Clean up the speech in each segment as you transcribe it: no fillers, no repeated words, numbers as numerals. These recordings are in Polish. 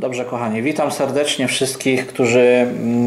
Dobrze, kochani, witam serdecznie wszystkich, którzy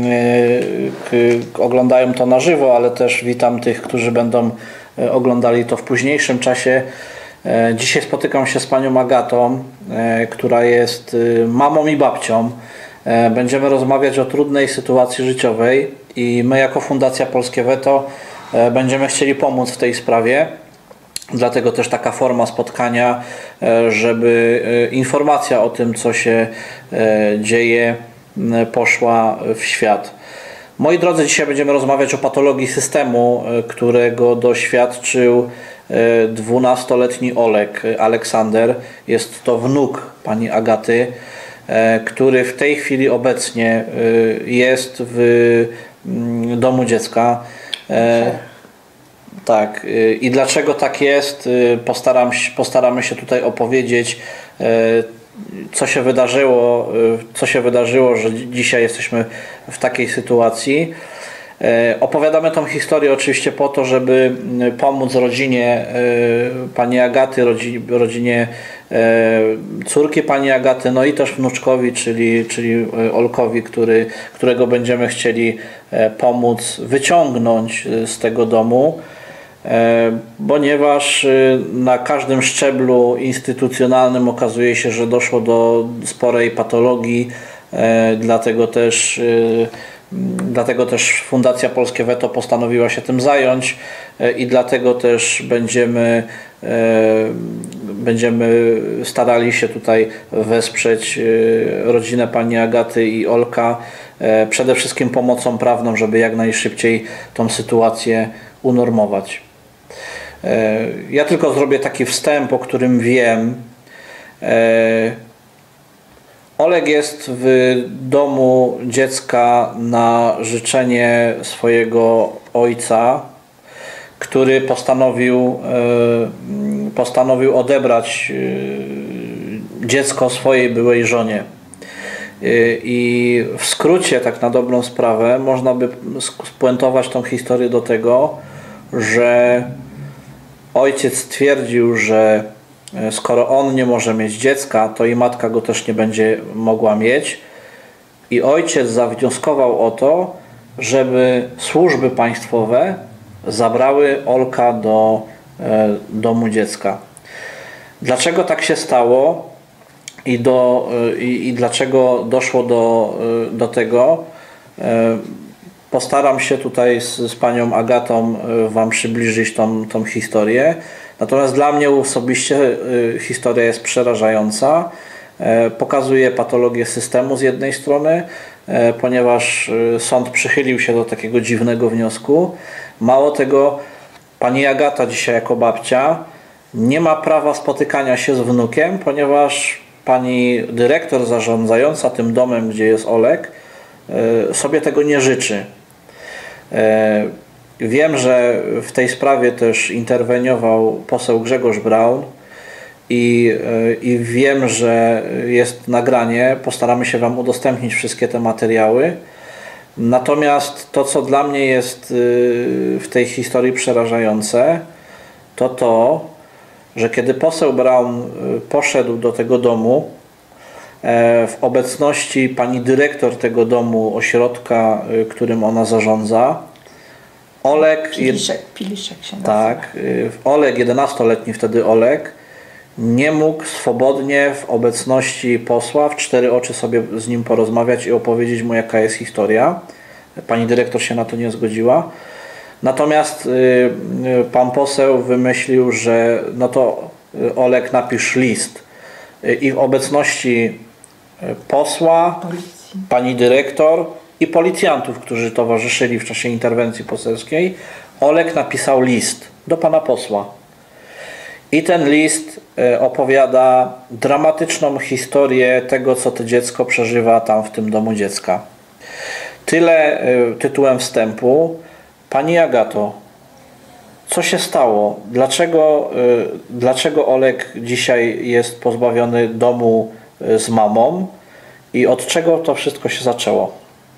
oglądają to na żywo, ale też witam tych, którzy będą oglądali to w późniejszym czasie. Dzisiaj spotykam się z panią Agatą, która jest mamą i babcią. Będziemy rozmawiać o trudnej sytuacji życiowej i my jako Fundacja Polskie Weto będziemy chcieli pomóc w tej sprawie. Dlatego też taka forma spotkania, żeby informacja o tym, co się dzieje, poszła w świat. Moi drodzy, dzisiaj będziemy rozmawiać o patologii systemu, którego doświadczył 12-letni Olek Aleksander. Jest to wnuk pani Agaty, który w tej chwili obecnie jest w domu dziecka. Tak, i dlaczego tak jest, postaramy się tutaj opowiedzieć, co się wydarzyło, że dzisiaj jesteśmy w takiej sytuacji. Opowiadamy tą historię oczywiście po to, żeby pomóc rodzinie pani Agaty, rodzinie córki pani Agaty, no i też wnuczkowi, czyli Olkowi, którego będziemy chcieli pomóc wyciągnąć z tego domu, ponieważ na każdym szczeblu instytucjonalnym okazuje się, że doszło do sporej patologii, dlatego też Fundacja Polskie Weto postanowiła się tym zająć i dlatego też będziemy starali się tutaj wesprzeć rodzinę pani Agaty i Olka, przede wszystkim pomocą prawną, żeby jak najszybciej tą sytuację unormować. Ja tylko zrobię taki wstęp, o którym wiem. Olek jest w domu dziecka na życzenie swojego ojca, który postanowił odebrać dziecko swojej byłej żonie. I w skrócie, tak na dobrą sprawę, można by spuentować tą historię do tego, że ojciec stwierdził, że skoro on nie może mieć dziecka, to i matka go też nie będzie mogła mieć. I ojciec zawnioskował o to, żeby służby państwowe zabrały Olka do domu dziecka. Dlaczego tak się stało i dlaczego doszło do tego, postaram się tutaj z panią Agatą wam przybliżyć tą historię. Natomiast dla mnie osobiście historia jest przerażająca. Pokazuje patologię systemu z jednej strony, ponieważ sąd przychylił się do takiego dziwnego wniosku. Mało tego, pani Agata dzisiaj jako babcia nie ma prawa spotykania się z wnukiem, ponieważ pani dyrektor zarządzająca tym domem, gdzie jest Olek, sobie tego nie życzy. Wiem, że w tej sprawie też interweniował poseł Grzegorz Braun i wiem, że jest nagranie. Postaramy się wam udostępnić wszystkie te materiały. Natomiast to, co dla mnie jest w tej historii przerażające, to, że kiedy poseł Braun poszedł do tego domu w obecności pani dyrektor tego domu, ośrodka, którym ona zarządza, Olek, Piliszek się nazywa. tak, Olek, 11-letni wtedy Olek, nie mógł swobodnie w obecności posła w cztery oczy sobie z nim porozmawiać i opowiedzieć mu, jaka jest historia. Pani dyrektor się na to nie zgodziła. Natomiast pan poseł wymyślił, że no to Olek napisz list i w obecności posła, Policji, pani dyrektor i policjantów, którzy towarzyszyli w czasie interwencji poselskiej, Olek napisał list do pana posła. I ten list opowiada dramatyczną historię tego, co to dziecko przeżywa tam w tym domu dziecka. Tyle tytułem wstępu. Pani Agato, co się stało? Dlaczego Olek dzisiaj jest pozbawiony domu z mamą i od czego to wszystko się zaczęło?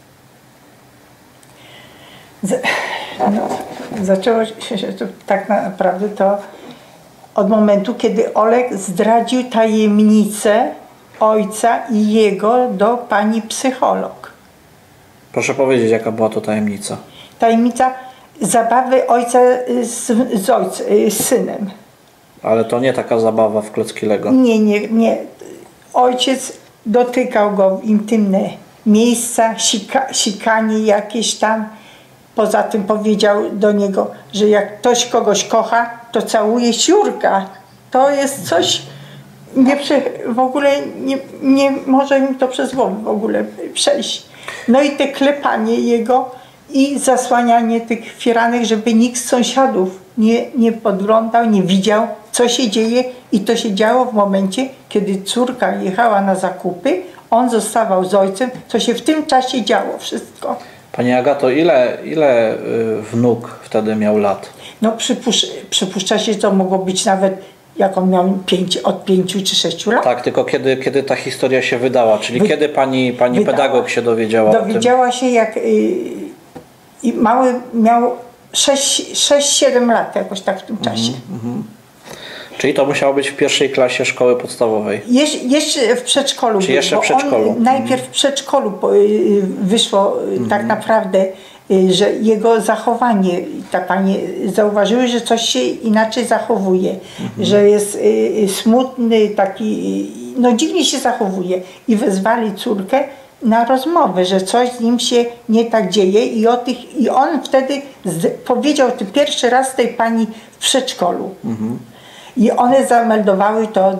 Zaczęło się to tak naprawdę to od momentu, kiedy Olek zdradził tajemnicę ojca i jego do pani psycholog. Proszę powiedzieć, jaka była to tajemnica. Tajemnica zabawy ojca z synem. Ale to nie taka zabawa w klocki Lego. Nie. Ojciec dotykał go w intymne miejsca, sikanie jakieś tam. Poza tym powiedział do niego, że jak ktoś kogoś kocha, to całuje siurka. To jest coś, w ogóle nie może mi to przez głowę w ogóle przejść. No i te klepanie jego i zasłanianie tych firanek, żeby nikt z sąsiadów nie podglądał, nie widział, co się dzieje. I to się działo w momencie, kiedy córka jechała na zakupy, on zostawał z ojcem, co się w tym czasie działo wszystko. Pani Agato, ile wnuk wtedy miał lat? No przypuszcza się, że to mogło być nawet, jak on miał od 5 czy 6 lat. Tak, tylko kiedy ta historia się wydała, czyli kiedy pani pedagog się dowiedziała o tym? Dowiedziała się, jak mały miał 6-7 lat jakoś tak w tym czasie. Czyli to musiało być w pierwszej klasie szkoły podstawowej? Jeszcze w przedszkolu. Czy jeszcze w przedszkolu? Najpierw w przedszkolu wyszło tak naprawdę, że jego zachowanie, ta pani zauważyły, że coś się inaczej zachowuje, że jest smutny, taki, no dziwnie się zachowuje i wezwali córkę na rozmowę, że coś z nim się nie tak dzieje i on wtedy powiedział to pierwszy raz tej pani w przedszkolu. I one zameldowały to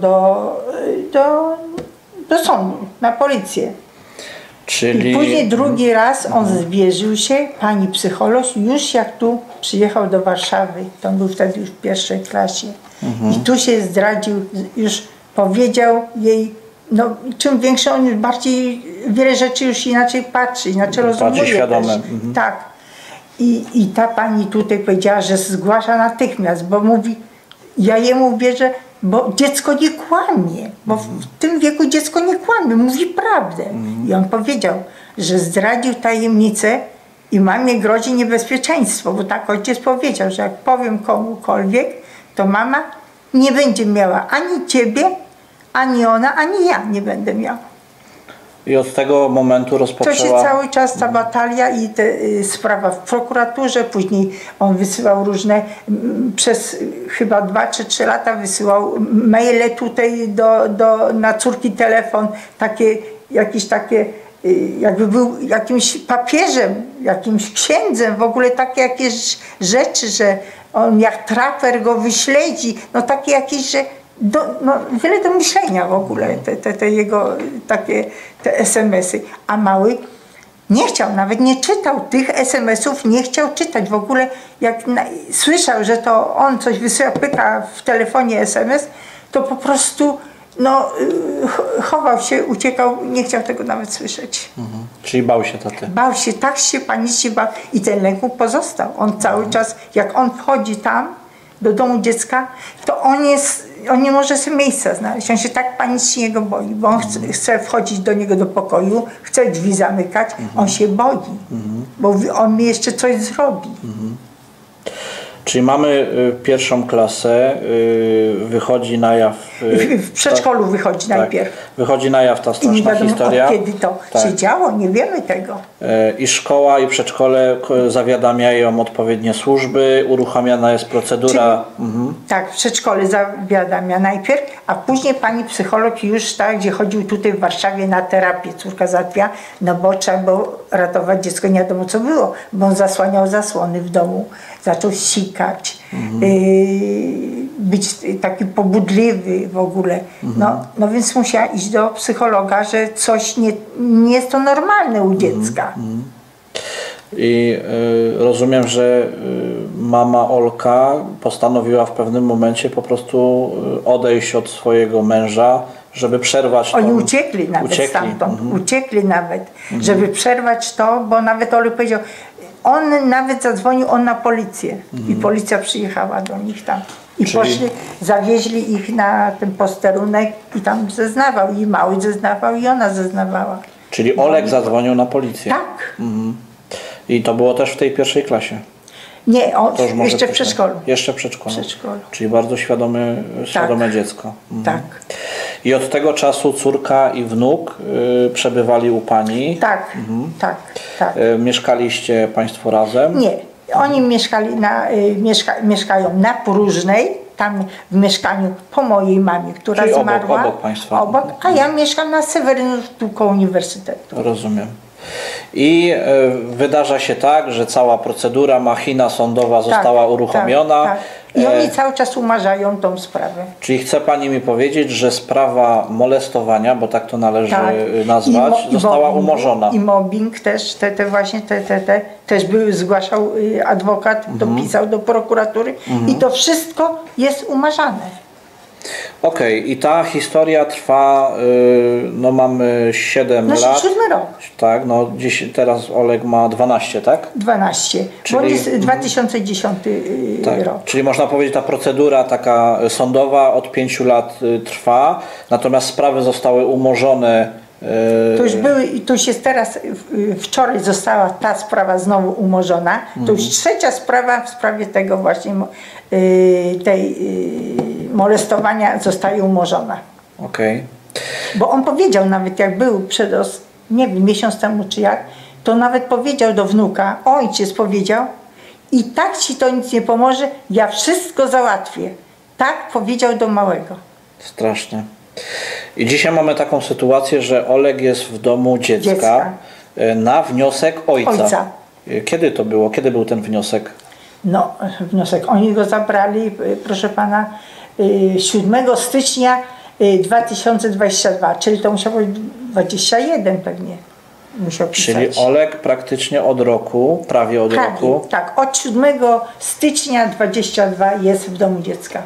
do sądu, na policję. Czyli... I później drugi raz on zwierzył się, pani psycholog, już jak tu przyjechał do Warszawy, to on był wtedy już w pierwszej klasie. I tu się zdradził, już powiedział jej, no czym większy on już bardziej, wiele rzeczy już inaczej patrzy, inaczej rozumie świadome. Tak. I ta pani tutaj powiedziała, że zgłasza natychmiast, bo mówi, ja jemu wierzę, bo dziecko nie kłamie, bo w tym wieku dziecko nie kłamie, mówi prawdę. I on powiedział, że zdradził tajemnicę i mamie grozi niebezpieczeństwo, bo tak ojciec powiedział, że jak powiem komukolwiek, to mama nie będzie miała ani ciebie, ani ona, ani ja nie będę miała. I od tego momentu rozpoczęła... To się cały czas ta batalia i sprawa w prokuraturze, później on wysyłał różne, przez chyba 2 czy 3 lata wysyłał maile tutaj na córki telefon, jakieś takie, jakby był jakimś papieżem, jakimś księdzem, w ogóle takie jakieś rzeczy, że on jak traper go wyśledzi, no takie jakieś, że wiele do myślenia w ogóle, te jego te SMS-y. A mały nie chciał, nawet nie czytał tych SMS-ów, nie chciał czytać. W ogóle jak słyszał, że to on coś wysyła, pyta w telefonie SMS, to po prostu chował się, uciekał, nie chciał tego nawet słyszeć. Czyli bał się taty? Bał się, tak się panicznie bał i ten lęk mu pozostał. On cały czas, jak on wchodzi tam, do domu dziecka, to on nie może sobie miejsca znaleźć. On się tak panicznie go boi, bo on chce wchodzić do niego do pokoju, chce drzwi zamykać, on się boi, bo on mi jeszcze coś zrobi. Czyli mamy pierwszą klasę, wychodzi na jaw... W przedszkolu wychodzi najpierw. Wychodzi na jaw ta straszna nie wiadomo, historia. Od kiedy to się działo, nie wiemy tego. I szkoła, i przedszkole zawiadamiają odpowiednie służby, uruchamiana jest procedura... Tak, w przedszkole zawiadamia najpierw, a później pani psycholog już tak, gdzie chodził tutaj w Warszawie na terapię, córka załatwia, no bo trzeba było ratować dziecko, nie wiadomo co było, bo on zasłaniał zasłony w domu, zaczął sikać, być taki pobudliwy w ogóle. No więc musiała iść do psychologa, że coś nie jest to normalne u dziecka. I rozumiem, że mama Olka postanowiła w pewnym momencie po prostu odejść od swojego męża, żeby przerwać to. Oni uciekli nawet stamtąd, uciekli nawet, żeby przerwać to, bo nawet Olek powiedział, on nawet zadzwonił na policję i policja przyjechała do nich tam. I poszli, zawieźli ich na ten posterunek i tam zeznawał, i mały zeznawał, i ona zeznawała. Czyli Olek zadzwonił na policję? Tak. I to było też w tej pierwszej klasie? Nie, jeszcze w przedszkolu. Jeszcze w przedszkolu. Czyli bardzo świadome dziecko. Tak. I od tego czasu córka i wnuk przebywali u pani? Tak, tak, tak. Mieszkaliście państwo razem? Nie, oni mieszkali mieszkają na Próżnej, tam w mieszkaniu po mojej mamie, która Czyli zmarła. obok państwa. Obok, a ja mieszkam na Sewerynów, tu koło uniwersytetu. Rozumiem. I wydarza się tak, że cała procedura, machina sądowa została uruchomiona. Tak, tak. I oni cały czas umarzają tą sprawę. Czyli chce pani mi powiedzieć, że sprawa molestowania, bo tak to należy nazwać, została umorzona. I mobbing też, też zgłaszał adwokat, dopisał do prokuratury i to wszystko jest umarzane. Okej, i ta historia trwa, no mamy 7 lat. 7 rok. Tak, no teraz Oleg ma 12, tak? 12, bo jest 2010 rok. Czyli można powiedzieć, ta procedura taka sądowa od 5 lat trwa, natomiast sprawy zostały umorzone. To już jest teraz, wczoraj została ta sprawa znowu umorzona. To już trzecia sprawa w sprawie tego właśnie tej molestowania zostaje umorzona. Okej. Bo on powiedział nawet, jak był nie wiem, miesiąc temu czy jak, to nawet powiedział do wnuka, ojciec powiedział, i tak ci to nic nie pomoże, ja wszystko załatwię. Tak powiedział do małego. Straszne. I dzisiaj mamy taką sytuację, że Oleg jest w domu dziecka. Na wniosek ojca. Kiedy to było? Kiedy był ten wniosek? No, wniosek. Oni go zabrali, proszę pana, 7 stycznia 2022, czyli to musiało być 21 pewnie. Musiał pisać. Czyli Oleg praktycznie od roku, prawie od roku. Tak, od 7 stycznia 22 jest w domu dziecka.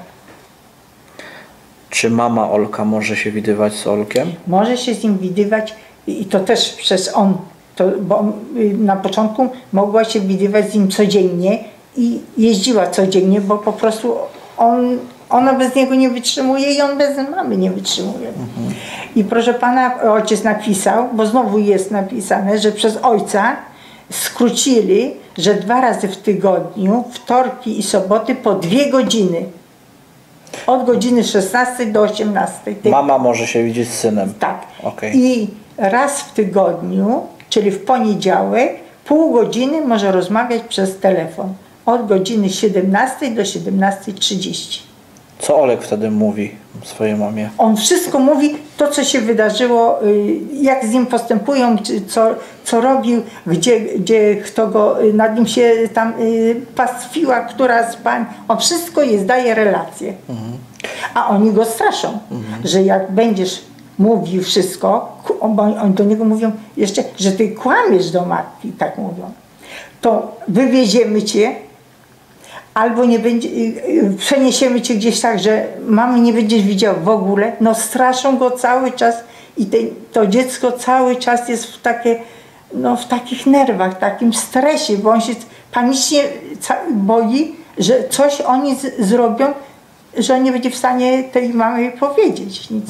Czy mama Olka może się widywać z Olkiem? Może się z nim widywać i to też przez bo na początku mogła się widywać z nim codziennie i jeździła codziennie, bo po prostu ona bez niego nie wytrzymuje i on bez mamy nie wytrzymuje. I proszę pana, ojciec napisał, bo znowu jest napisane, że przez ojca skrócili, że 2 razy w tygodniu, wtorki i soboty po 2 godziny. Od godziny 16 do 18. Mama może się widzieć z synem. Tak. Okay. I raz w tygodniu, czyli w poniedziałek, pół godziny może rozmawiać przez telefon. Od godziny 17 do 17:30. Co Oleg wtedy mówi swojej mamie? On wszystko mówi, to co się wydarzyło, jak z nim postępują, co robił, gdzie kto go, nad nim się tam pastwiła, która z pań. On wszystko daje relacje. A oni go straszą, że jak będziesz mówił wszystko, oni do niego mówią jeszcze, że ty kłamiesz do matki, tak mówią. To wywieziemy cię, albo nie będzie, przeniesiemy cię gdzieś tak, że mamy nie będziesz widział w ogóle. No straszą go cały czas i to dziecko cały czas jest w takich nerwach, takim stresie, bo on się panicznie boi, że coś oni zrobią, że on nie będzie w stanie tej mamy powiedzieć nic.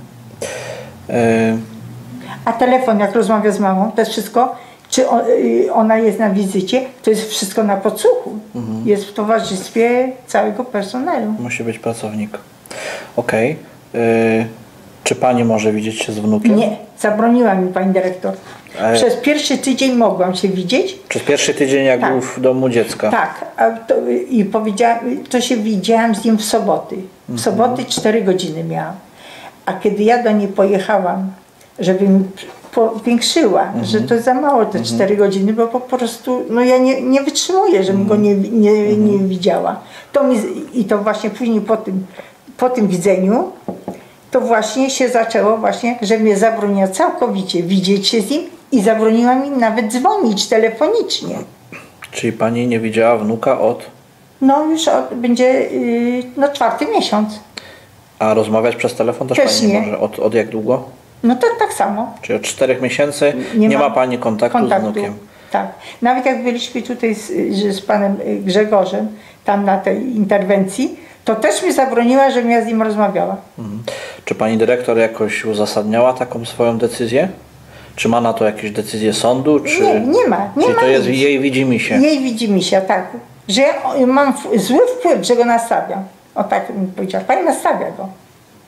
A telefon, jak rozmawia z mamą, to jest wszystko, czy ona jest na wizycie, to jest wszystko na podsłuchu. Jest w towarzystwie całego personelu. Musi być pracownik. Okej. Czy pani może widzieć się z wnukiem? Nie, zabroniła mi pani dyrektor. Przez pierwszy tydzień mogłam się widzieć. Przez pierwszy tydzień, jak był w domu dziecka? Tak. I powiedziałam, to się widziałam z nim w soboty. W soboty 4 godziny miałam. A kiedy ja do niej pojechałam, żeby mi powiększyła, że to za mało te 4 godziny, bo po prostu ja nie wytrzymuję, żebym go nie widziała. I to właśnie później po tym widzeniu, to właśnie się zaczęło że mnie zabroniła całkowicie widzieć się z nim i zabroniła mi nawet dzwonić telefonicznie. Czyli pani nie widziała wnuka od? No już będzie 4. miesiąc. A rozmawiać przez telefon też pani nie może? Od jak długo? No to tak samo. Czyli od 4 miesięcy nie ma pani kontaktu z wnukiem? Tak. Nawet jak byliśmy tutaj z panem Grzegorzem, tam na tej interwencji, to też mi zabroniła, żebym ja z nim rozmawiała. Czy pani dyrektor jakoś uzasadniała taką swoją decyzję? Czy ma na to jakieś decyzje sądu? Czy... Nie ma. Czyli to jest jej widzimisię? Jej widzimisię, tak. Że ja mam zły wpływ, że go nastawiam. O tak bym powiedziała. Pani nastawia go.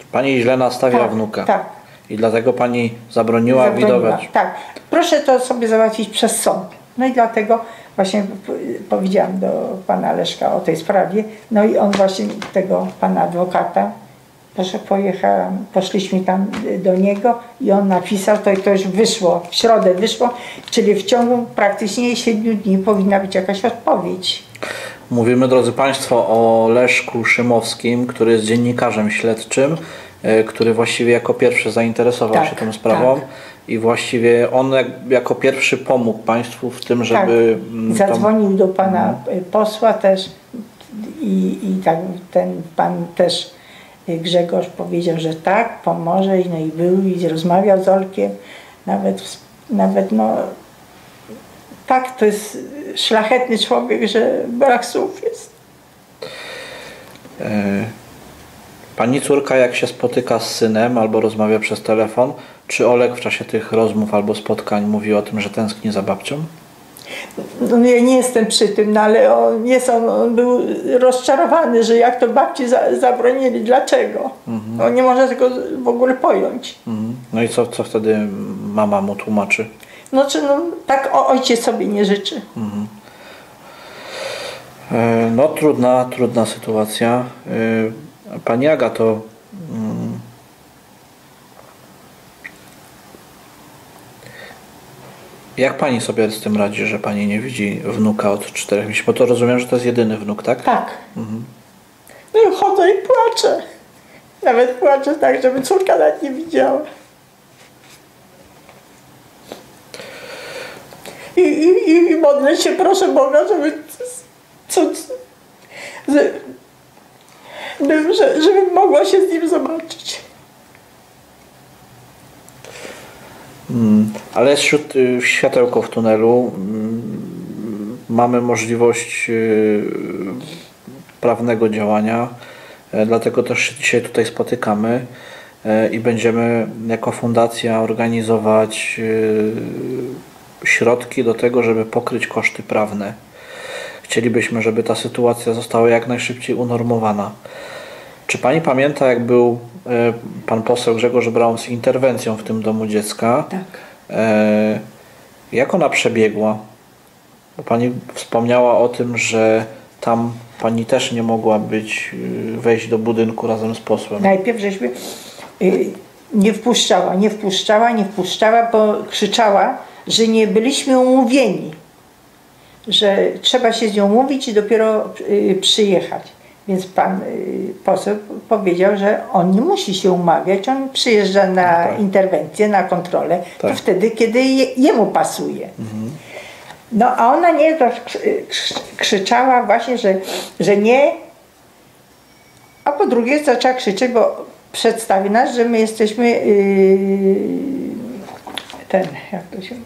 Pani źle nastawia Tak, wnuka. tak. I dlatego pani zabroniła widywać. Tak. Proszę to sobie załatwić przez sąd. No i dlatego właśnie powiedziałam do pana Leszka o tej sprawie. No i on właśnie tego pana adwokata, proszę, poszliśmy tam do niego i on napisał, to już wyszło, w środę wyszło, czyli w ciągu praktycznie 7 dni powinna być jakaś odpowiedź. Mówimy, drodzy Państwo, o Leszku Szymowskim, który jest dziennikarzem śledczym, który właściwie jako pierwszy zainteresował się tą sprawą i właściwie on jako pierwszy pomógł Państwu w tym, żeby... Zadzwonił do pana posła też i tak ten pan też, Grzegorz, powiedział, że tak, pomoże, no i był i rozmawiał z Olkiem, nawet no tak, to jest szlachetny człowiek, że brak słów jest. Pani córka, jak się spotyka z synem albo rozmawia przez telefon, czy Olek w czasie tych rozmów albo spotkań mówi o tym, że tęskni za babcią? No, ja nie jestem przy tym, no, ale on był rozczarowany, że jak to babci zabronili, dlaczego? On nie może tego w ogóle pojąć. No i co wtedy mama mu tłumaczy? No, tak ojciec sobie nie życzy. No trudna sytuacja. Pani Agato, jak pani sobie z tym radzi, że pani nie widzi wnuka od 4 miesięcy? Bo to rozumiem, że to jest jedyny wnuk, tak? Tak. No i chodzę i płaczę. Nawet płaczę tak, żeby córka nawet nie widziała. I modlę się, proszę Boga, żebym mogła się z nim zobaczyć. Ale jest światełko w tunelu. Mamy możliwość prawnego działania. Dlatego też się dzisiaj tutaj spotykamy i będziemy jako fundacja organizować środki do tego, żeby pokryć koszty prawne. Chcielibyśmy, żeby ta sytuacja została jak najszybciej unormowana. Czy pani pamięta, jak był pan poseł Grzegorz Braun z interwencją w tym domu dziecka? Tak. Jak ona przebiegła? Bo pani wspomniała o tym, że tam pani też nie mogła wejść do budynku razem z posłem. Najpierw żeśmy nie wpuszczała, bo krzyczała, że nie byliśmy umówieni, że trzeba się z nią umówić i dopiero przyjechać. Więc pan poseł powiedział, że on nie musi się umawiać, on przyjeżdża na interwencję, na kontrolę, to wtedy, kiedy jemu pasuje. No a ona nie, to krzyczała właśnie, że nie, a po drugie zaczęła krzyczeć, bo przedstawi nas, że my jesteśmy jak to się...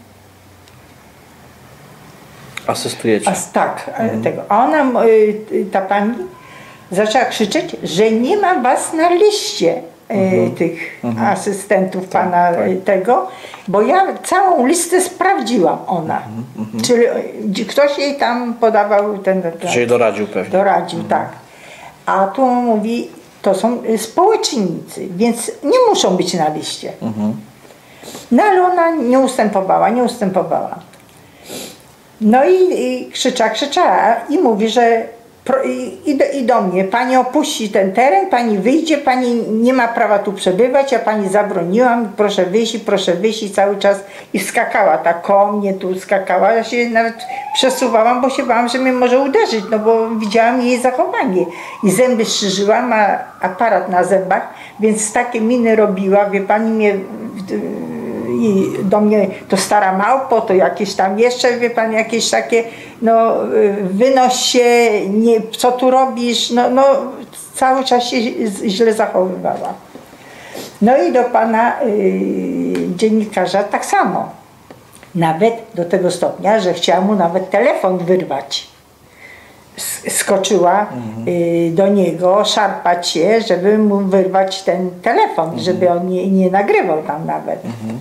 Asystujecie. Tego. A ona, ta pani, zaczęła krzyczeć, że nie ma was na liście tych asystentów pana tego, bo ja całą listę sprawdziłam, ona. Czyli ktoś jej tam podawał Czyli doradził pewnie. Doradził, tak. A tu mówi, to są społecznicy, więc nie muszą być na liście. No ale ona nie ustępowała. No i krzyczała i mówi, że i do mnie, pani opuści ten teren, pani wyjdzie, pani nie ma prawa tu przebywać, ja pani zabroniłam, proszę wyjść i cały czas i skakała tak koło mnie, tu skakała, ja się nawet przesuwałam, bo się bałam, że mnie może uderzyć, no bo widziałam jej zachowanie i zęby strzyżyła, ma aparat na zębach, więc takie miny robiła, wie pani, mnie i do mnie to stara małpo, to jakieś tam jeszcze, wie pan, jakieś takie, no wynoś się, nie, co tu robisz, no cały czas się źle zachowywała. No i do pana dziennikarza tak samo. Nawet do tego stopnia, że chciała mu nawet telefon wyrwać. Skoczyła do niego, szarpać się, żeby mu wyrwać ten telefon, żeby on nie nagrywał tam nawet.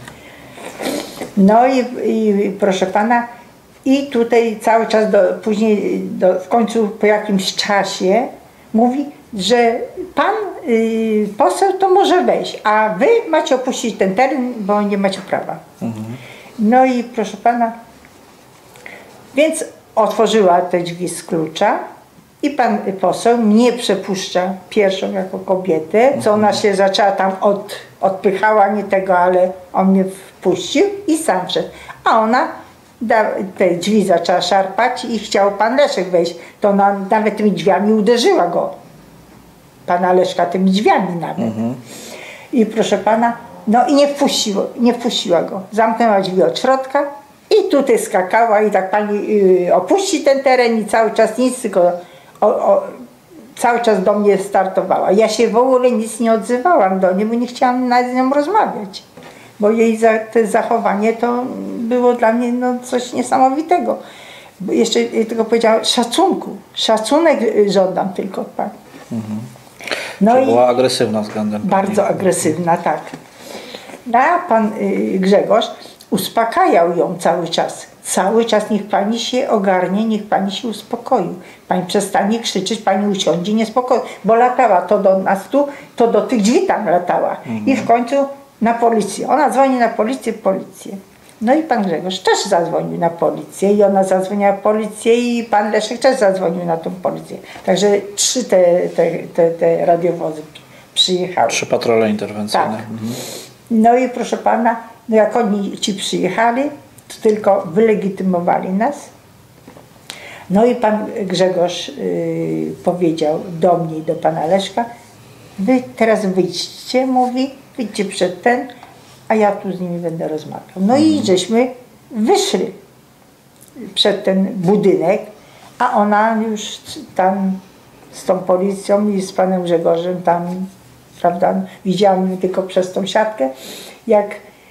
No i proszę pana, i tutaj cały czas później w końcu po jakimś czasie mówi, że pan poseł to może wejść, a wy macie opuścić ten teren, bo nie macie prawa. No i proszę pana, więc otworzyła te drzwi z klucza i pan poseł mnie przepuszcza pierwszą jako kobietę, co ona się zaczęła tam odpychała, nie tego, ale on mnie wpuścił i sam wszedł. A ona te drzwi zaczęła szarpać i chciał pan Leszek wejść. To ona nawet tymi drzwiami uderzyła go. Pana Leszka tymi drzwiami nawet. I proszę pana, no i nie wpuściła go. Zamknęła drzwi od środka i tutaj skakała i tak pani opuści ten teren i cały czas nic, tylko cały czas do mnie startowała. Ja się w ogóle nic nie odzywałam do niej, bo nie chciałam z nią rozmawiać. Bo jej te zachowanie to było dla mnie no, coś niesamowitego. Bo jeszcze tylko powiedziała szacunku. Szacunek żądam tylko od pani. No i była agresywna względem bardzo pani. Agresywna, tak. A pan Grzegorz uspokajał ją cały czas. Cały czas niech pani się ogarnie, niech pani się uspokoi. Pani przestanie krzyczeć, pani usiądzie niespokojnie. Bo latała to do nas tu, to do tych drzwi tam latała. I w końcu na policję. Ona dzwoni na policję. No i pan Grzegorz też zadzwonił na policję i ona zadzwoniła na policję i pan Leszek też zadzwonił na tą policję. Także 3 te radiowozy przyjechały. 3 patrole interwencyjne. Tak. No i proszę pana, no jak oni ci przyjechali, to tylko wylegitymowali nas. No i pan Grzegorz powiedział do mnie i do pana Leszka, wy teraz wyjdźcie, mówi, wyjdźcie przed ten, a ja tu z nimi będę rozmawiał. No i żeśmy wyszli przed ten budynek, a ona już tam z tą policją i z panem Grzegorzem tam, prawda, widziałam tylko przez tą siatkę, jak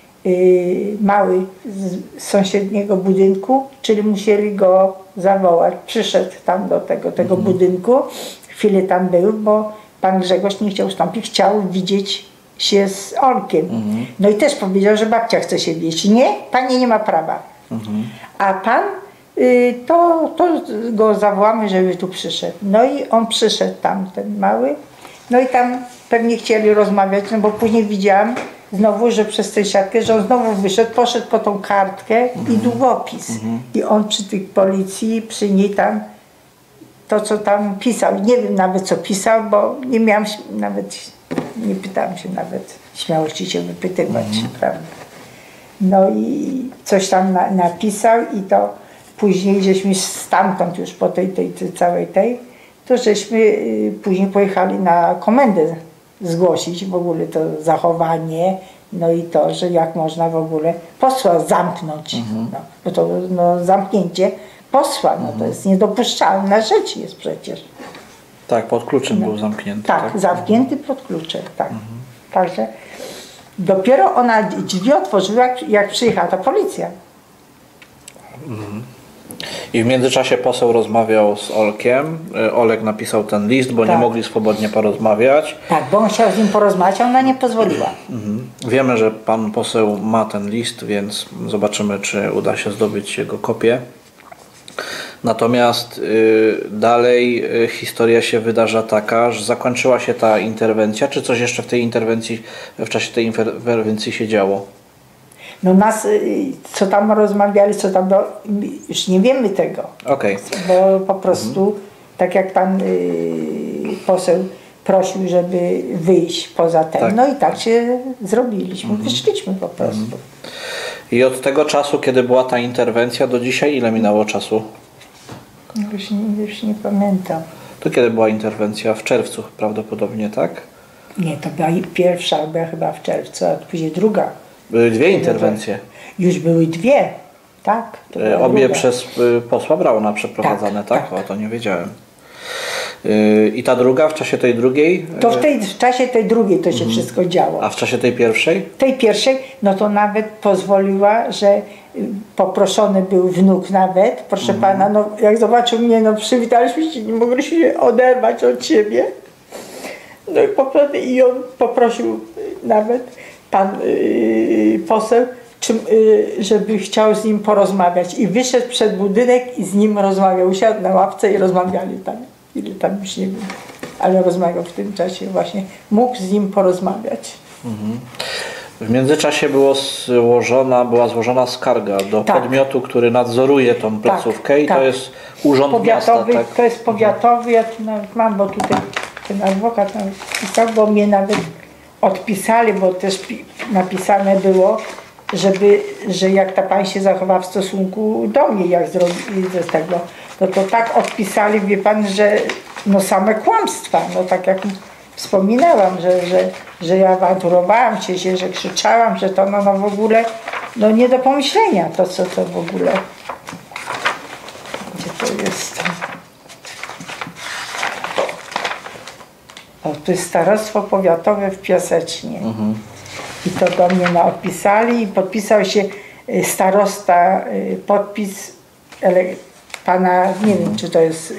mały z sąsiedniego budynku, czyli musieli go zawołać. Przyszedł tam do tego budynku, chwilę tam był, bo pan Grzegorz nie chciał ustąpić, chciał widzieć się z Olkiem. No i też powiedział, że babcia chce się wieść. Nie, pani nie ma prawa. A pan, to go zawołamy, żeby tu przyszedł. No i on przyszedł tam, ten mały. No i tam pewnie chcieli rozmawiać, no bo później widziałam znowu, że przez tę siatkę, że on znowu wyszedł, poszedł po tą kartkę i długopis. I on przy tych policji, przy niej tam, to co tam pisał. Nie wiem nawet co pisał, bo nie miałam nawet, nie pytałam się nawet śmiałości się wypytywać, prawda. No i coś tam napisał i to później żeśmy stamtąd już po tej całej to żeśmy później pojechali na komendę zgłosić w ogóle to zachowanie, no i to, że jak można w ogóle posła zamknąć, no, bo to no, zamknięcie posła, no to jest niedopuszczalna rzecz jest przecież. Tak, pod kluczem był zamknięty. Tak, zamknięty pod kluczem, tak. Także dopiero ona drzwi otworzyła, jak przyjechała ta policja. I w międzyczasie poseł rozmawiał z Olkiem. Olek napisał ten list, bo nie mogli swobodnie porozmawiać. Tak, bo on chciał z nim porozmawiać, a ona nie pozwoliła. Wiemy, że pan poseł ma ten list, więc zobaczymy, czy uda się zdobyć jego kopię. Natomiast dalej historia się wydarza taka, że zakończyła się ta interwencja. Czy coś jeszcze w tej interwencji, w czasie tej interwencji się działo? No nas, co tam rozmawiali, co tam, już nie wiemy tego. Okay. Bo po prostu, tak jak pan poseł prosił, żeby wyjść poza ten, tak. No i tak się zrobiliśmy, wyszliśmy po prostu. I od tego czasu, kiedy była ta interwencja, do dzisiaj ile minęło czasu? Już nie pamiętam. To kiedy była interwencja? W czerwcu prawdopodobnie, tak? Nie, to była pierwsza, była chyba w czerwcu, a później druga. Były 2 interwencje. Już były 2, tak. Obie przez posła Brauna przeprowadzane, tak? O, to nie wiedziałem. I ta druga, w czasie tej drugiej? To w czasie tej drugiej to się wszystko działo. A w czasie tej pierwszej? Tej pierwszej, no to nawet pozwoliła, że poproszony był wnuk nawet, proszę pana, no jak zobaczył mnie, no przywitaliśmy się, nie mogliśmy się oderwać od siebie. No i on poprosił nawet pan poseł, żeby chciał z nim porozmawiać i wyszedł przed budynek i z nim rozmawiał, usiadł na ławce i rozmawiali tam, ile tam już nie wiem. ale rozmawiał w tym czasie właśnie, mógł z nim porozmawiać. W międzyczasie była złożona skarga do Tak. podmiotu, który nadzoruje tą placówkę i tak. to jest urząd Powiatowy, miasta, tak? to jest powiatowy, ja tu nawet mam, bo tutaj ten adwokat nam pisał, bo mnie nawet odpisali, bo też napisane było, że jak ta pani się zachowa w stosunku do mnie, jak zrobi z tego, no to tak odpisali, wie pan, że no same kłamstwa, no tak jak wspominałam, że ja awanturowałam się, że krzyczałam, że to no w ogóle no nie do pomyślenia to, co to w ogóle. Gdzie to jest? O, to jest starostwo powiatowe w Piasecznie. I to do mnie odpisali i podpisał się starosta, podpis pana, nie wiem czy to jest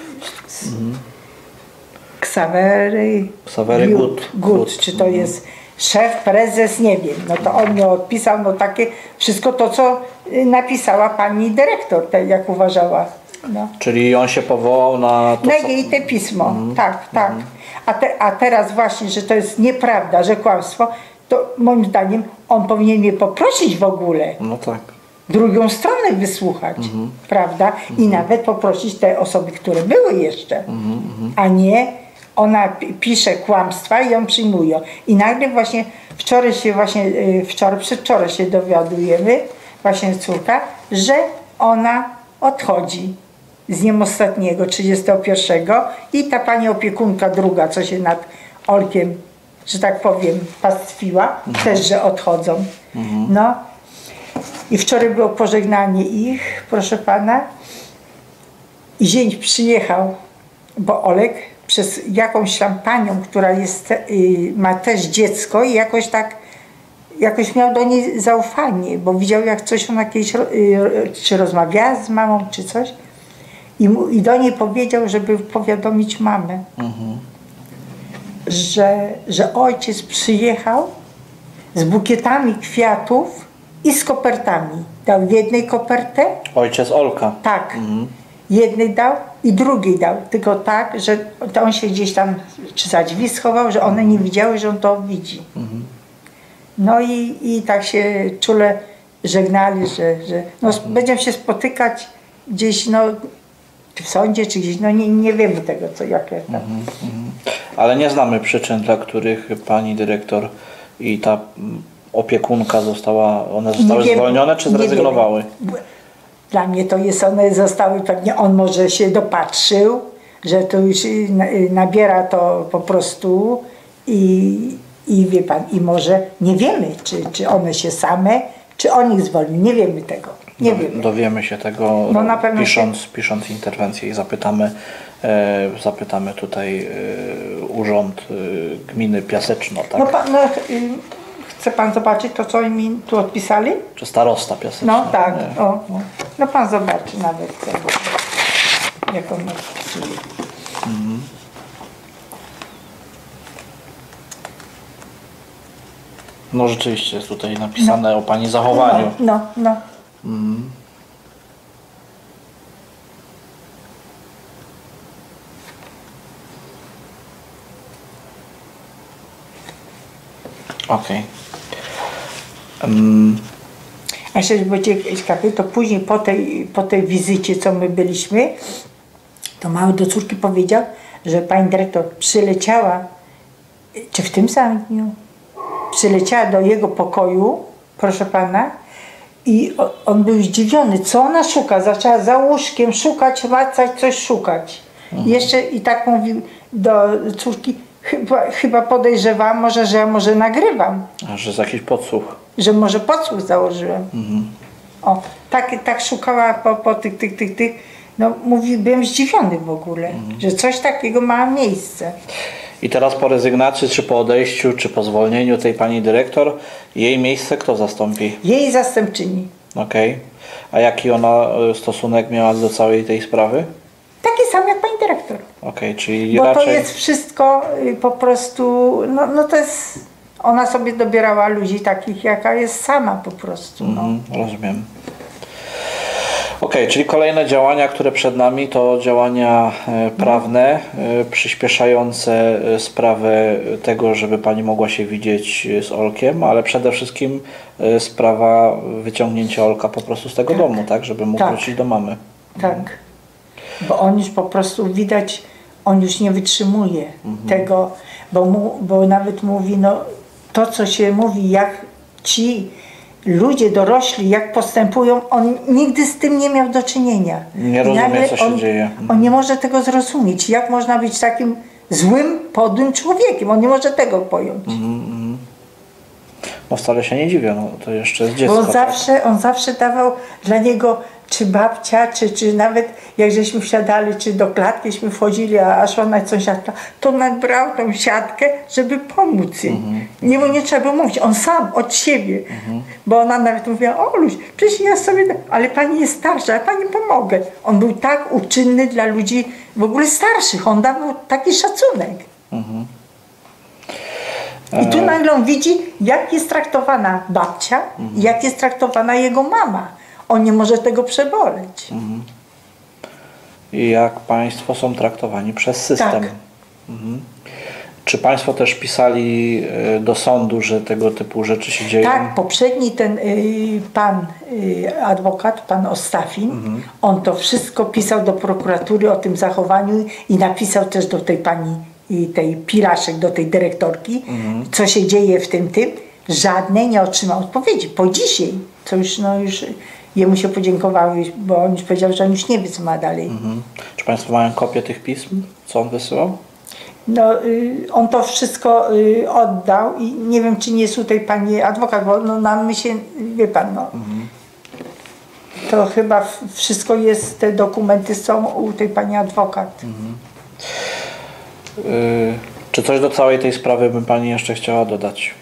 Ksawery Gut, czy to jest szef, prezes, nie wiem. No to on mnie odpisał, no takie wszystko to, co napisała pani dyrektor, tak jak uważała. No. Czyli on się powołał na to, Na jej te pismo, tak. A teraz właśnie, że to jest nieprawda, że kłamstwo, to moim zdaniem on powinien mnie poprosić w ogóle. No tak. Drugą stronę wysłuchać, prawda? I nawet poprosić te osoby, które były jeszcze, a nie ona pisze kłamstwa i ją przyjmują. I nagle właśnie przedwczoraj się dowiadujemy, właśnie córka, że ona odchodzi z dniem ostatniego, 31 i ta pani opiekunka druga, co się nad Olkiem, że tak powiem, pastwiła, też, że odchodzą. No. I wczoraj było pożegnanie ich, proszę pana, i zięć przyjechał, bo Olek przez jakąś tam panią, która jest, ma też dziecko i jakoś miał do niej zaufanie, bo widział jak coś ona kiedyś, czy rozmawiała z mamą, czy coś i do niej powiedział, żeby powiadomić mamę, że ojciec przyjechał z bukietami kwiatów i z kopertami. Dał jednej kopertę. Ojciec Olka. Tak. Jednej dał i drugiej dał. Tylko tak, że to on się gdzieś tam czy za drzwi schował, że one nie widziały, że on to widzi. No i tak się czule żegnali, że no, będziemy się spotykać gdzieś, no, czy w sądzie, czy gdzieś, no nie wiemy tego, co jakie tam. Ale nie znamy przyczyn, dla których pani dyrektor i ta opiekunka one zostały zwolnione, czy zrezygnowały? Dla mnie to jest, one zostały pewnie, on może się dopatrzył, że to już nabiera to po prostu i wie pan, i może nie wiemy, czy one się same, czy on ich zwolnił, nie wiemy tego. Nie wiemy. Dowiemy się tego, no, na pewno pisząc interwencję i zapytamy tutaj urząd gminy Piaseczno, tak? No, chce pan zobaczyć to, co mi tu odpisali? Czy starosta Piaseczno? No tak, no pan zobaczy nawet tego, jak on odpisuje. No rzeczywiście jest tutaj napisane o pani zachowaniu. No. Okej. A jeszcze będzie ciekawy, to później po tej wizycie, co my byliśmy, to mały do córki powiedział, że pani dyrektor przyleciała, czy w tym samym dniu, przyleciała do jego pokoju, proszę pana, i on był zdziwiony, co ona szuka. Zaczęła za łóżkiem szukać, macać, coś szukać. Jeszcze i tak mówił do córki, chyba podejrzewam, że ja może nagrywam. A że jest jakiś podsłuch. Że może podsłuch założyłem. O, tak szukała po tych. No mówi, byłem zdziwiony w ogóle, że coś takiego ma miejsce. I teraz po rezygnacji, czy po odejściu, czy po zwolnieniu tej pani dyrektor, jej miejsce kto zastąpi? Jej zastępczyni. Okej. A jaki ona stosunek miała do całej tej sprawy? Taki sam jak pani dyrektor. Okej, czyli bo raczej... to jest wszystko po prostu, no to jest, ona sobie dobierała ludzi takich, jaka jest sama po prostu. No. Rozumiem. Okej, czyli kolejne działania, które przed nami, to działania prawne, przyspieszające sprawę tego, żeby pani mogła się widzieć z Olkiem, ale przede wszystkim sprawa wyciągnięcia Olka po prostu z tego domu, tak? Żeby mógł wrócić do mamy. Tak, bo on już po prostu widać, on już nie wytrzymuje tego, bo nawet mówi, no to co się mówi, jak ci ludzie dorośli, jak postępują, on nigdy z tym nie miał do czynienia. Nie rozumie, co się dzieje. On nie może tego zrozumieć. Jak można być takim złym, podłym człowiekiem? On nie może tego pojąć. No wcale się nie dziwię, no to jeszcze jest dziecko. Bo on zawsze dawał dla niego, czy babcia, czy nawet jak żeśmy wsiadali, czy do klatkiśmy wchodzili, a szła na sąsiadka, to on brał tą siatkę, żeby pomóc jej. Nie trzeba było mówić, on sam, od siebie. Bo ona nawet mówiła, Oluś, przecież ja sobie, ale pani jest starsza, ja pani pomogę. On był tak uczynny dla ludzi w ogóle starszych, on dawał taki szacunek. I tu nagle on widzi, jak jest traktowana babcia, jak jest traktowana jego mama. On nie może tego przeboleć. I jak państwo są traktowani przez system. Tak. Czy państwo też pisali do sądu, że tego typu rzeczy się dzieją? Tak, poprzedni ten pan adwokat, pan Ostafin, on to wszystko pisał do prokuratury o tym zachowaniu i napisał też do tej pani, tej Pilaszek, do tej dyrektorki, co się dzieje w tym. Żadnej nie otrzymał odpowiedzi. Po dzisiaj, co już jemu się podziękowały, bo on już powiedział, że on już nie wie, co ma dalej. Czy państwo mają kopię tych pism, co on wysyłał? No, on to wszystko oddał i nie wiem, czy nie jest tutaj pani adwokat, bo my się, wie pan, to chyba wszystko jest, te dokumenty są u tej pani adwokat. Czy coś do całej tej sprawy by pani jeszcze chciała dodać?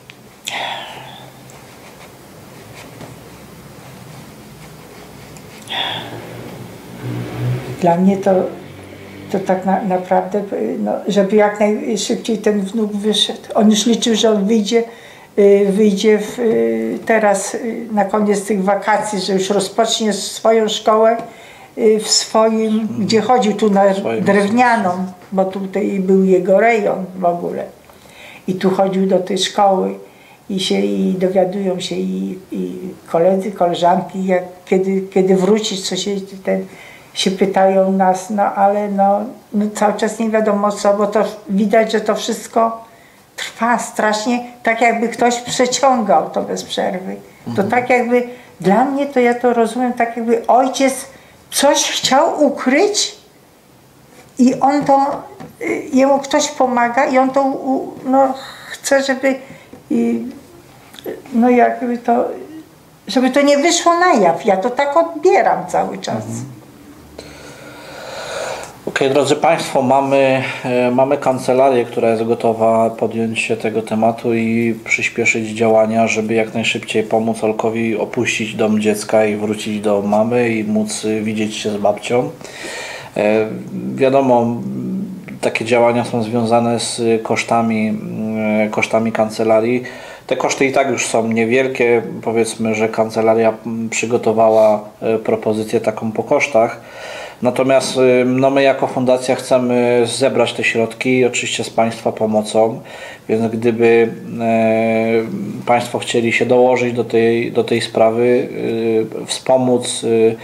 Dla mnie to tak naprawdę, żeby jak najszybciej ten wnuk wyszedł. On już liczył, że on wyjdzie teraz na koniec tych wakacji, że już rozpocznie swoją szkołę w swoim, gdzie chodził tu na drewnianą, bo tutaj był jego rejon w ogóle. I tu chodził do tej szkoły i dowiadują się i koledzy, koleżanki, jak, kiedy wrócisz, co się pytają nas, ale cały czas nie wiadomo co, bo to widać, że to wszystko trwa strasznie, tak jakby ktoś przeciągał to bez przerwy. To tak jakby, dla mnie to ja to rozumiem, tak jakby ojciec coś chciał ukryć i on to, jemu ktoś pomaga i on to chce, żeby żeby to nie wyszło na jaw. Ja to tak odbieram cały czas. Okej, drodzy państwo, mamy kancelarię, która jest gotowa podjąć się tego tematu i przyspieszyć działania, żeby jak najszybciej pomóc Olkowi opuścić dom dziecka i wrócić do mamy i móc widzieć się z babcią. Wiadomo, takie działania są związane z kosztami kancelarii. Te koszty i tak już są niewielkie. Powiedzmy, że kancelaria przygotowała propozycję taką po kosztach. Natomiast my jako fundacja chcemy zebrać te środki, oczywiście z państwa pomocą, więc gdyby państwo chcieli się dołożyć do tej sprawy, wspomóc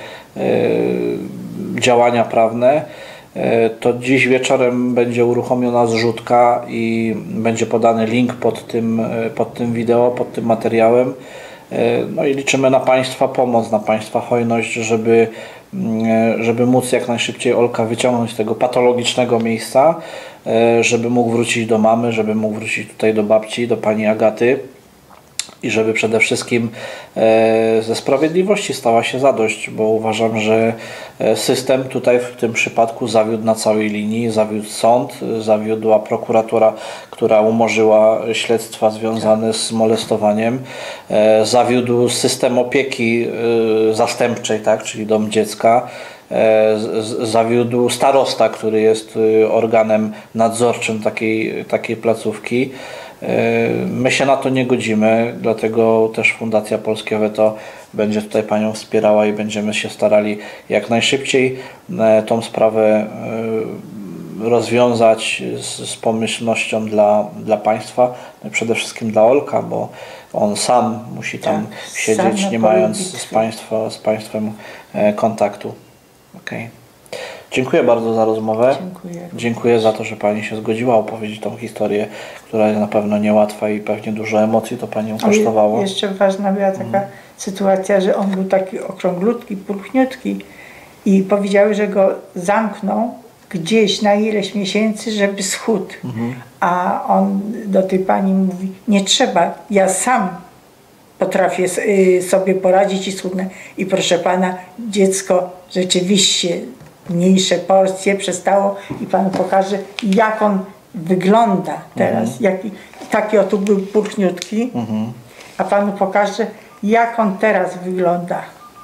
działania prawne, to dziś wieczorem będzie uruchomiona zrzutka i będzie podany link pod tym wideo, pod tym materiałem. No i liczymy na państwa pomoc, na państwa hojność, żeby móc jak najszybciej Olka wyciągnąć z tego patologicznego miejsca, żeby mógł wrócić do mamy, żeby mógł wrócić tutaj do babci, do pani Agaty i żeby przede wszystkim ze sprawiedliwości stała się zadość, bo uważam, że system tutaj w tym przypadku zawiódł na całej linii, zawiódł sąd, zawiodła prokuratura, która umorzyła śledztwa związane z molestowaniem, zawiódł system opieki zastępczej, tak, czyli dom dziecka, zawiódł starosta, który jest organem nadzorczym takiej placówki. My się na to nie godzimy, dlatego też Fundacja Polskie Weto będzie tutaj Panią wspierała i będziemy się starali jak najszybciej tą sprawę rozwiązać z pomyślnością dla Państwa, przede wszystkim dla Olka, bo on sam musi tam siedzieć, nie mając z Państwem kontaktu. Okay. Dziękuję bardzo za rozmowę. Dziękuję za to, że Pani się zgodziła opowiedzieć tą historię, która jest na pewno niełatwa i pewnie dużo emocji to Panią kosztowało. Jeszcze ważna była taka sytuacja, że on był taki okrąglutki, pulchniutki i powiedziały, że go zamkną gdzieś na ileś miesięcy, żeby schudł. A on do tej pani mówi, nie trzeba, ja sam potrafię sobie poradzić i schudnę. I proszę Pana, dziecko rzeczywiście mniejsze porcje przestało i Panu pokażę, jak on wygląda teraz. Taki oto był pulchniutki, a Panu pokażę, jak on teraz wygląda.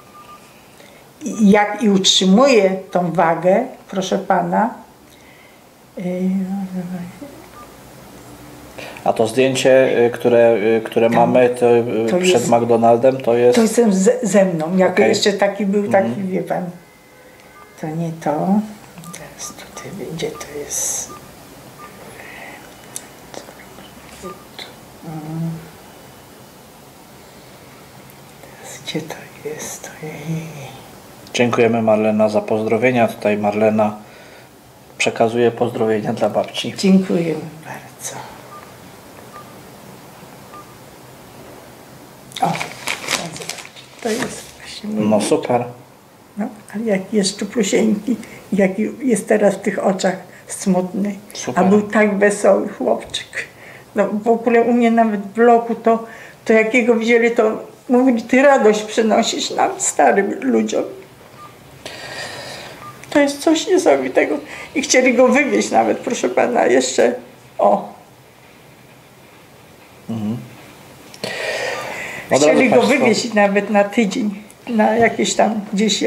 I utrzymuje tą wagę, proszę Pana. A to zdjęcie, które mamy to przed McDonaldem, to jest... To jestem ze mną, jak jeszcze taki był, taki wie Pan. To nie to. Teraz tutaj będzie, to jest... Teraz gdzie to jest? Dziękujemy Marlena za pozdrowienia. Tutaj Marlena przekazuje pozdrowienia dla babci. Dziękujemy bardzo. O, to jest właśnie mój. No super. No, ale jaki jest szczuplusieńki, jaki jest teraz w tych oczach smutny. Super. A był tak wesoły chłopczyk. No w ogóle u mnie nawet w bloku to jakiego wzięli, to mówili, ty radość przynosisz nam, starym ludziom. To jest coś niesamowitego. I chcieli go wywieźć nawet, proszę Pana, jeszcze Chcieli go wywieźć nawet na tydzień, na jakieś tam gdzieś,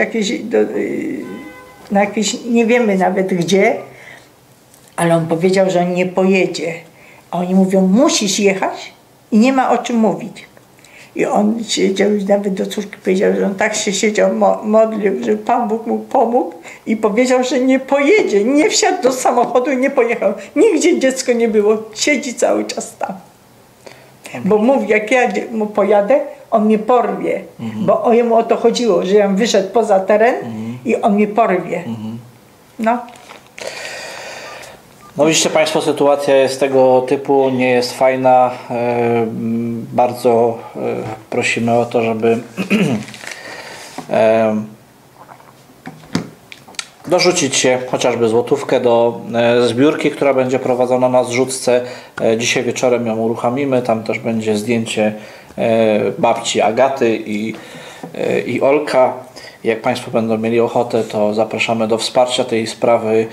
na jakieś, nie wiemy nawet gdzie, ale on powiedział, że on nie pojedzie. A oni mówią, musisz jechać i nie ma o czym mówić. I on siedział, nawet do córki powiedział, że on tak się siedział, modlił, że Pan Bóg mu pomógł i powiedział, że nie pojedzie, nie wsiadł do samochodu i nie pojechał. Nigdzie dziecko nie było, siedzi cały czas tam. Bo mówi, jak ja mu pojadę, on mnie porwie, bo jemu o to chodziło, że ja wyszedł poza teren i on mnie porwie. No. No widzicie Państwo, sytuacja jest tego typu, nie jest fajna. Bardzo prosimy o to, żeby dorzucić się chociażby złotówkę do zbiórki, która będzie prowadzona na zrzutce. Dzisiaj wieczorem ją uruchomimy, tam też będzie zdjęcie babci Agaty i Olka. Jak Państwo będą mieli ochotę, to zapraszamy do wsparcia tej sprawy.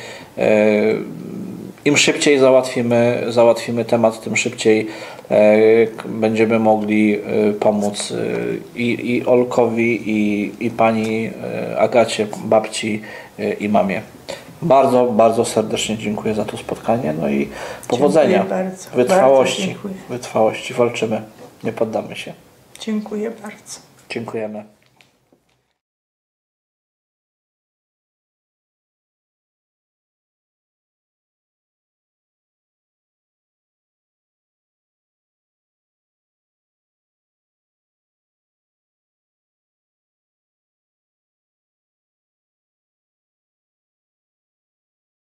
Im szybciej załatwimy temat, tym szybciej będziemy mogli pomóc i Olkowi, i pani Agacie, babci i mamie. Bardzo, bardzo serdecznie dziękuję za to spotkanie, no i powodzenia, bardzo, wytrwałości, walczymy, nie poddamy się. Dziękuję bardzo. Dziękujemy.